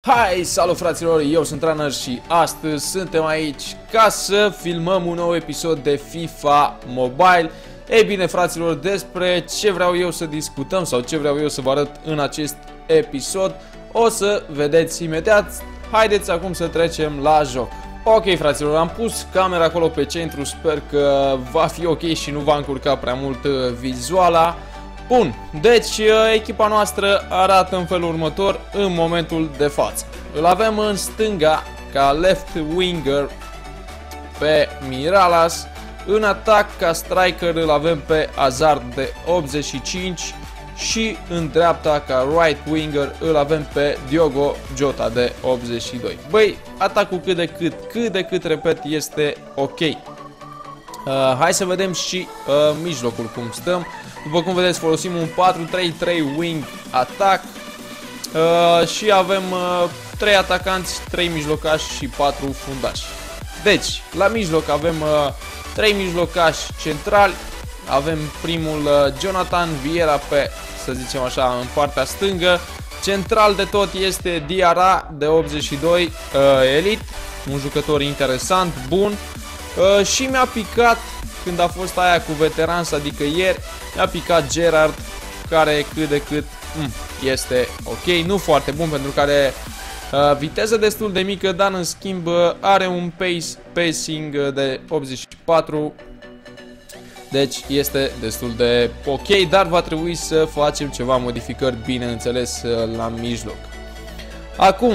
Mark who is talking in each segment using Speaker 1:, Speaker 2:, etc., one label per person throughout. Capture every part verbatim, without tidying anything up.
Speaker 1: Hai, salut fraților, eu sunt Runner și astăzi suntem aici ca să filmăm un nou episod de FIFA Mobile. Ei bine fraților, despre ce vreau eu să discutăm sau ce vreau eu să vă arăt în acest episod o să vedeți imediat. Haideți acum să trecem la joc. Ok fraților, am pus camera acolo pe centru, sper că va fi ok și nu va încurca prea mult vizuala. Bun, deci echipa noastră arată în felul următor în momentul de față. Îl avem în stânga ca left winger pe Miralas, în atac ca striker îl avem pe Hazard de optzeci și cinci și în dreapta ca right winger îl avem pe Diogo Jota de optzeci și doi. Băi, atacul cât de cât, cât de cât, repet, este ok. Uh, hai să vedem și uh, mijlocul cum stăm. După cum vedeți, folosim un patru trei trei wing atac uh, și avem uh, trei atacanți, trei mijlocași și patru fundași. Deci, la mijloc avem uh, trei mijlocași centrali. Avem primul uh, Jonathan Vieira pe, să zicem așa, în partea stângă. Central de tot este Diarra de optzeci și doi, uh, Elite, un jucător interesant, bun. Uh, și mi-a picat, când a fost aia cu veterans, adică ieri, mi-a picat Gerrard, care cât de cât mm, este ok, nu foarte bun, pentru că are uh, viteză destul de mică, dar în schimb uh, are un pace, pacing de optzeci și patru, deci este destul de ok, dar va trebui să facem ceva modificări, bineînțeles, uh, la mijloc. Acum,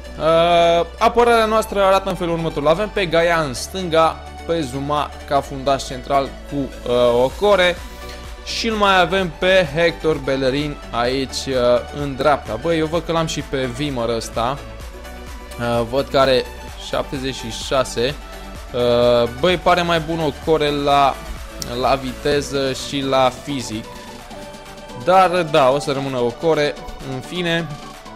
Speaker 1: uh, apărarea noastră arată în felul următor. Avem pe Gaia în stânga, pe Zuma ca fundaș central cu uh, Ocore și îl mai avem pe Hector Bellerin aici uh, în dreapta. Băi, eu văd că l-am și pe Vimăr ăsta, uh, văd că are șaptezeci și șase. uh, Băi, pare mai bun Ocore la, la viteză și la fizic, dar da, o să rămână Ocore în fine.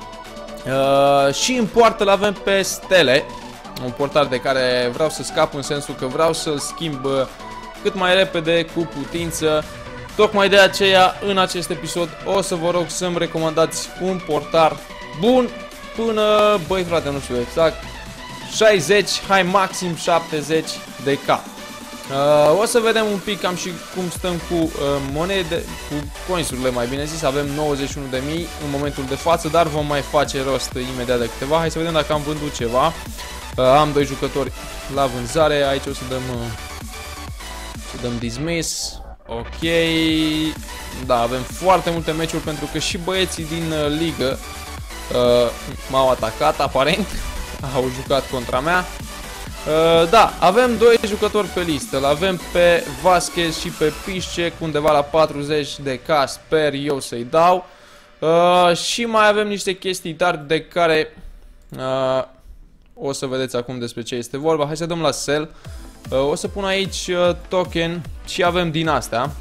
Speaker 1: uh, Și în poartă l-avem pe Stele, un portar de care vreau să scap, în sensul că vreau să-l schimb cât mai repede cu putință. Tocmai de aceea, în acest episod, o să vă rog să-mi recomandați un portar bun până, băi frate, nu știu exact, șaizeci, hai maxim șaptezeci de K. Uh, o să vedem un pic cam și cum stăm cu uh, monede, cu coinsurile mai bine zis. Avem nouăzeci și unu de mii în momentul de față, dar vom mai face rost imediat de câteva. Hai să vedem dacă am vândut ceva. Uh, am doi jucători la vânzare, aici o să dăm uh, să dăm dismiss. Ok, da, avem foarte multe meciuri pentru că și băieții din uh, ligă uh, m-au atacat, aparent, au jucat contra mea. Uh, da, avem doi jucători pe listă, îl avem pe Vasquez și pe Piszczek, undeva la patruzeci de K, sper eu să-i dau. Uh, și mai avem niște chestii tari de care uh, o să vedeți acum despre ce este vorba. Hai să dăm la sell. Uh, o să pun aici uh, token și avem din astea,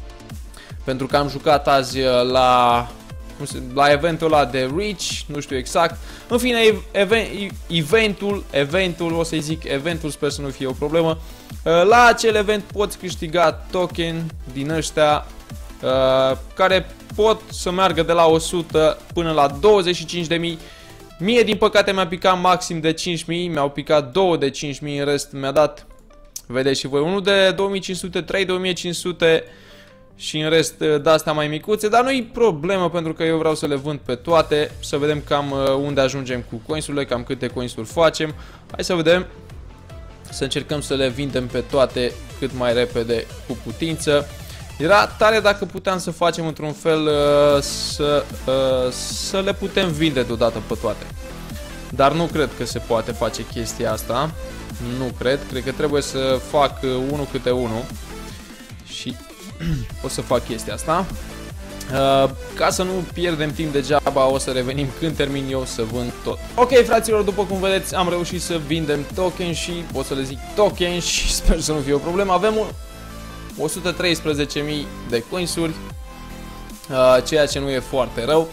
Speaker 1: pentru că am jucat azi uh, la, la eventul ăla de Reach, nu știu exact. În fine, event, eventul, eventul, o să-i zic eventul, sper să nu fie o problemă. Uh, la acel event poți câștiga token din ăștia uh, care pot să meargă de la o sută până la douăzeci și cinci de mii. Mie, din păcate, mi-a picat maxim de cinci mii, mi-au picat două de cinci mii, în rest mi-a dat, vedeți și voi, unul de două mii cinci sute, trei de o mie cinci sute și în rest de-astea mai micuțe, dar nu-i problemă pentru că eu vreau să le vând pe toate, să vedem cam unde ajungem cu coinsurile, cam câte coinsuri facem. Hai să vedem, să încercăm să le vindem pe toate cât mai repede cu putință. Era tare dacă puteam să facem într-un fel uh, să, uh, să le putem vinde deodată pe toate. Dar nu cred că se poate face chestia asta. Nu cred. Cred că trebuie să fac uh, unul câte unul. Și o să fac chestia asta. Uh, ca să nu pierdem timp degeaba, o să revenim când termin eu să vând tot. Ok, fraților, după cum vedeți, am reușit să vindem token și pot să le zic token și sper să nu fie o problemă. Avem un o sută treisprezece mii de coinsuri, uh, ceea ce nu e foarte rău.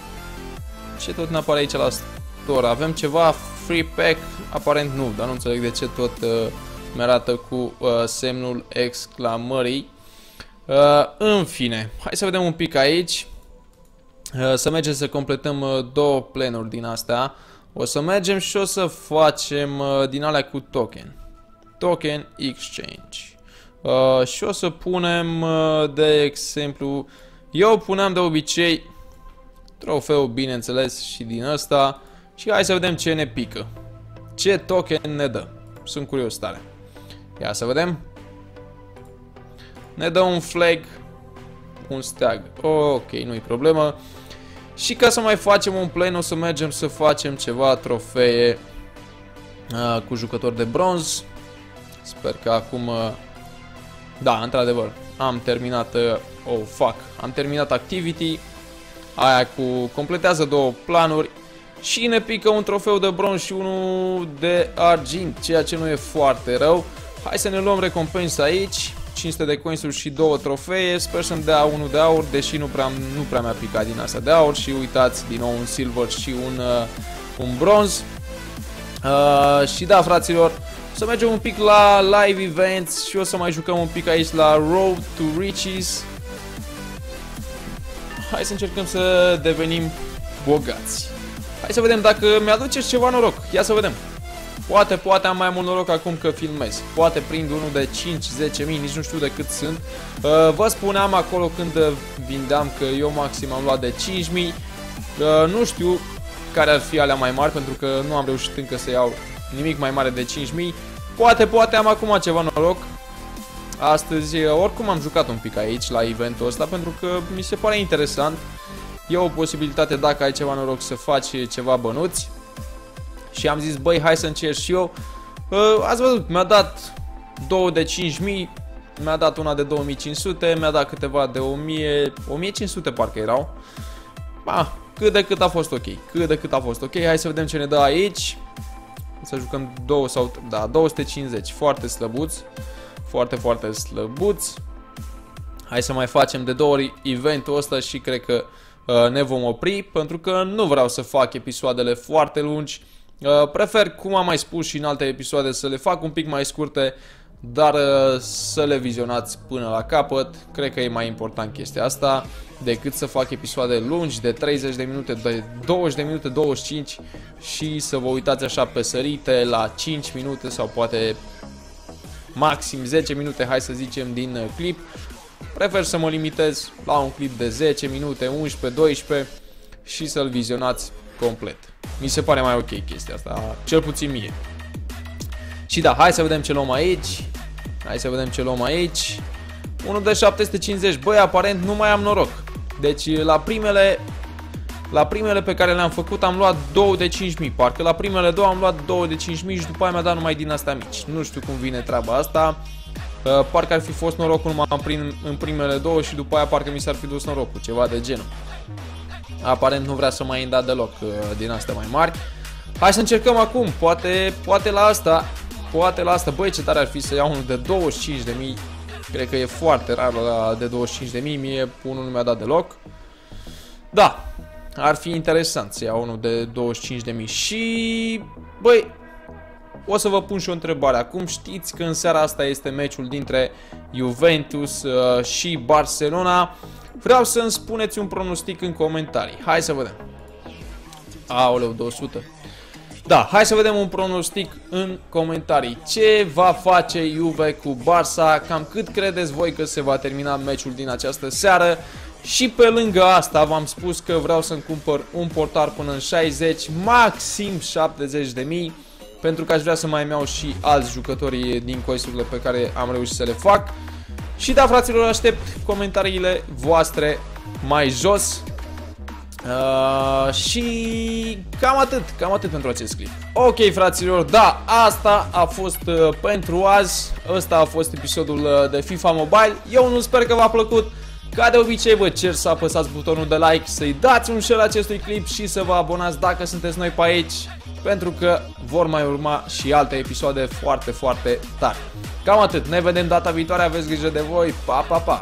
Speaker 1: Ce tot ne apare aici la store? Avem ceva free pack? Aparent nu, dar nu înțeleg de ce tot uh, mi-arată cu uh, semnul exclamării. Uh, în fine, hai să vedem un pic aici. Uh, să mergem să completăm uh, două planuri din astea. O să mergem și o să facem uh, din alea cu token. Token exchange. Uh, și o să punem, uh, de exemplu, eu puneam de obicei trofeu, bineînțeles, și din ăsta. Și hai să vedem ce ne pică. Ce token ne dă. Sunt curios tare. Ia să vedem. Ne dă un flag, un steag. Ok, nu-i problemă. Și ca să mai facem un play, o să mergem să facem ceva trofee uh, cu jucători de bronz. Sper că acum... Uh, da, într-adevăr, am terminat... Uh, oh, fuck. Am terminat activity. Aia cu... completează două planuri. Și ne pică un trofeu de bronz și unul de argint, ceea ce nu e foarte rău. Hai să ne luăm recompensa aici. cinci sute de coinsuri și două trofee. Sper să-mi dea unul de aur, deși nu prea, nu prea mi-a picat din asta de aur. Și uitați, din nou un silver și un, uh, un bronz. Uh, și da, fraților, să mergem un pic la live events și o să mai jucăm un pic aici la Road to Riches. Hai să încercăm să devenim bogați. Hai să vedem dacă mi-aduceți ceva noroc. Ia să vedem. Poate, poate am mai mult noroc acum că filmez. Poate prind unul de cinci zece mii, nici nu știu de cât sunt. Uh, vă spuneam acolo când vindeam că eu maxim am luat de cinci mii. Uh, nu știu care ar fi alea mai mari, pentru că nu am reușit încă să iau nimic mai mare de cinci mii. Poate, poate am acum ceva noroc. Astăzi, oricum am jucat un pic aici la eventul ăsta, pentru că mi se pare interesant. E o posibilitate, dacă ai ceva noroc, să faci ceva bănuți. Și am zis, băi, hai să încerc și eu. uh, Ați văzut, mi-a dat două de cinci mii, mi-a dat una de două mii cinci sute, mi-a dat câteva de o mie, o mie cinci sute parcă erau. Ba, cât de cât a fost ok. Cât de cât a fost ok. Hai să vedem ce ne dă aici. Să jucăm două sau, da, două sute cincizeci. Foarte slăbuți. Foarte, foarte slăbuți. Hai să mai facem de două ori eventul ăsta și cred că uh, ne vom opri, pentru că nu vreau să fac episoadele foarte lungi. Uh, prefer, cum am mai spus și în alte episoade, să le fac un pic mai scurte, dar uh, să le vizionați până la capăt. Cred că e mai important chestia asta decât să fac episoade lungi de treizeci de minute, de douăzeci de minute, douăzeci și cinci și să vă uitați așa pe sărite la cinci minute sau poate maxim zece minute, hai să zicem, din uh, clip. Prefer să mă limitez la un clip de zece minute, unsprezece, doisprezece și să-l vizionați complet. Mi se pare mai ok chestia asta, cel puțin mie. Și da, hai să vedem ce luăm aici. Hai să vedem ce luăm aici. unul de șapte sute cincizeci. Băi, aparent nu mai am noroc. Deci la primele La primele pe care le-am făcut am luat două de cinci mii. Parcă la primele două am luat două de cinci mii și după aia mi-a dat numai din astea mici. Nu știu cum vine treaba asta. Uh, parcă ar fi fost norocul numai în, prim, în primele două și după aia parcă mi s-ar fi dus norocul, ceva de genul. Aparent nu vrea să mai îmi da deloc uh, din astea mai mari. Hai să încercăm acum, poate, poate la asta, poate la asta. Băi, ce tare ar fi să iau unul de douăzeci și cinci de mii. Cred că e foarte rar la de douăzeci și cinci de mii, mie unul nu mi-a dat deloc. Da, ar fi interesant să iau unul de douăzeci și cinci de mii. Și, băi, o să vă pun și o întrebare. Acum știți că în seara asta este meciul dintre Juventus uh, și Barcelona. Vreau să îmi spuneți un pronostic în comentarii. Hai să vedem. Aoleu, două sute. Da, hai să vedem un pronostic în comentarii. Ce va face Juve cu Barça? Cam cât credeți voi că se va termina meciul din această seară? Și pe lângă asta v-am spus că vreau să-mi cumpăr un portar până în șaizeci, maxim șaptezeci de mii, pentru că aș vrea să mai iau și alți jucători din coisurile pe care am reușit să le fac. Și da, fraților, aștept comentariile voastre mai jos. Uh, și cam atât, cam atât pentru acest clip. Ok, fraților, da, asta a fost uh, pentru azi. Ăsta a fost episodul uh, de FIFA Mobile. Eu nu sper că v-a plăcut. Ca de obicei vă cer să apăsați butonul de like, să-i dați un share acestui clip și să vă abonați dacă sunteți noi pe aici, pentru că vor mai urma și alte episoade foarte, foarte tari. Cam atât, ne vedem data viitoare, aveți grijă de voi, pa, pa, pa!